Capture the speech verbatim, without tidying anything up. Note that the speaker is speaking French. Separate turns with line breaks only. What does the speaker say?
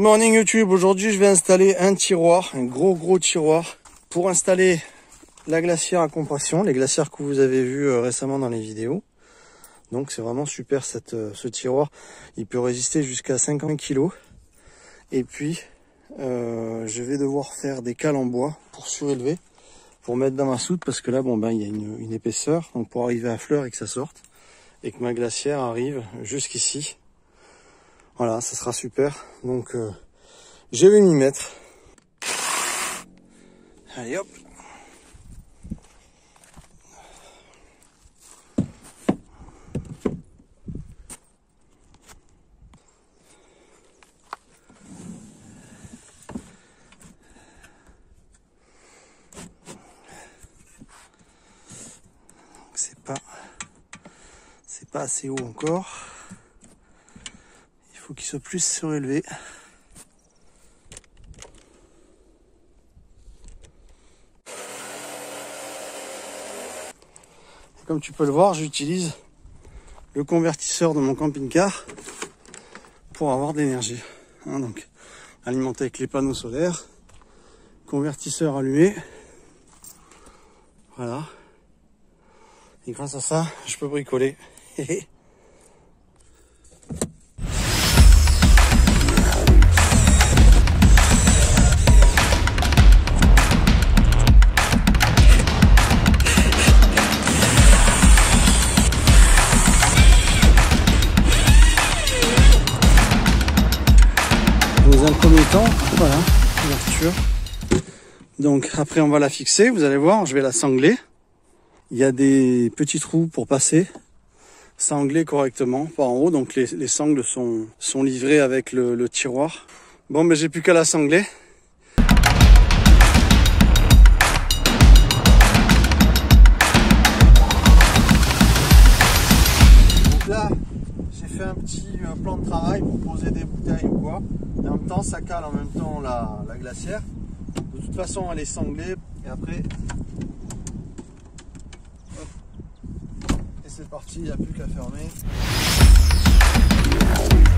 morning YouTube, aujourd'hui je vais installer un tiroir, un gros gros tiroir pour installer la glacière à compression, les glacières que vous avez vues euh, récemment dans les vidéos. Donc c'est vraiment super cette, euh, ce tiroir, il peut résister jusqu'à cinquante kilos. Et puis euh, je vais devoir faire des cales en bois pour surélever, pour mettre dans ma soute, parce que là bon ben il y a une, une épaisseur, donc pour arriver à fleur et que ça sorte, et que ma glacière arrive jusqu'ici. Voilà, ça sera super. Donc euh, je vais m'y mettre. Allez hop. C'est pas c'est pas assez haut encore. Il faut qu'il soit plus surélevé. Et comme tu peux le voir, j'utilise le convertisseur de mon camping-car pour avoir de l'énergie. Hein, donc alimenté avec les panneaux solaires, convertisseur allumé. Voilà. Et grâce à ça, je peux bricoler. Dans un premier temps, voilà, l'ouverture. Donc après on va la fixer, vous allez voir, je vais la sangler. Il y a des petits trous pour passer, sangler correctement par en haut, donc les, les sangles sont, sont livrées avec le, le tiroir. Bon, mais j'ai plus qu'à la sangler. Donc là, j'ai fait un petit plan de travail pour poser des bouteilles ou quoi. Et en même temps, ça cale en même temps la, la glacière. De toute façon, elle est sanglée et après... c'est parti, il n'y a plus qu'à fermer.